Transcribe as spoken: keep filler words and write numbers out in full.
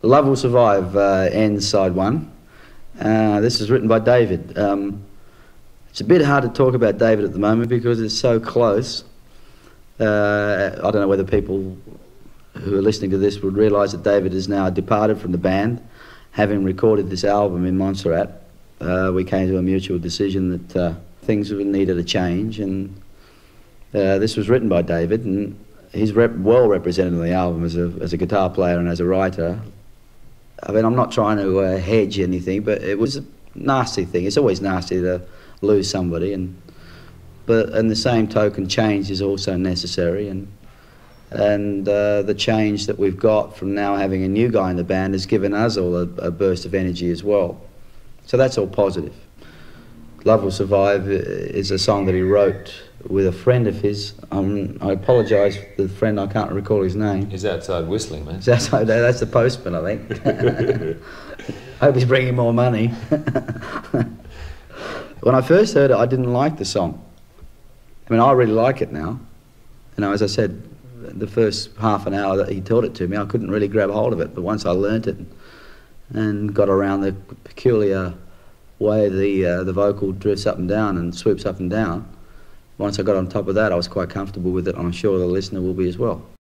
Love Will Survive uh, ends side one. Uh, this is written by David. Um, it's a bit hard to talk about David at the moment because it's so close. Uh, I don't know whether people who are listening to this would realise that David has now departed from the band. Having recorded this album in Montserrat, uh, we came to a mutual decision that uh, things needed a change, and uh, this was written by David, and he's rep well represented on the album as a, as a guitar player and as a writer. I mean, I'm not trying to uh, hedge anything, but it was a nasty thing. It's always nasty to lose somebody, and but in the same token, change is also necessary, and and uh, the change that we've got from now having a new guy in the band has given us all a, a burst of energy as well. So that's all positive. Love Will Survive is a song that he wrote with a friend of his. Um, I apologise for the friend, I can't recall his name. He's outside whistling, man. He's outside, that's the postman, I think. Hope he's bringing more money. When I first heard it, I didn't like the song. I mean, I really like it now. You know, as I said, the first half an hour that he taught it to me, I couldn't really grab hold of it. But once I learnt it and got around the peculiar way the uh, the vocal drifts up and down and swoops up and down, once I got on top of that, I was quite comfortable with it. I'm sure the listener will be as well.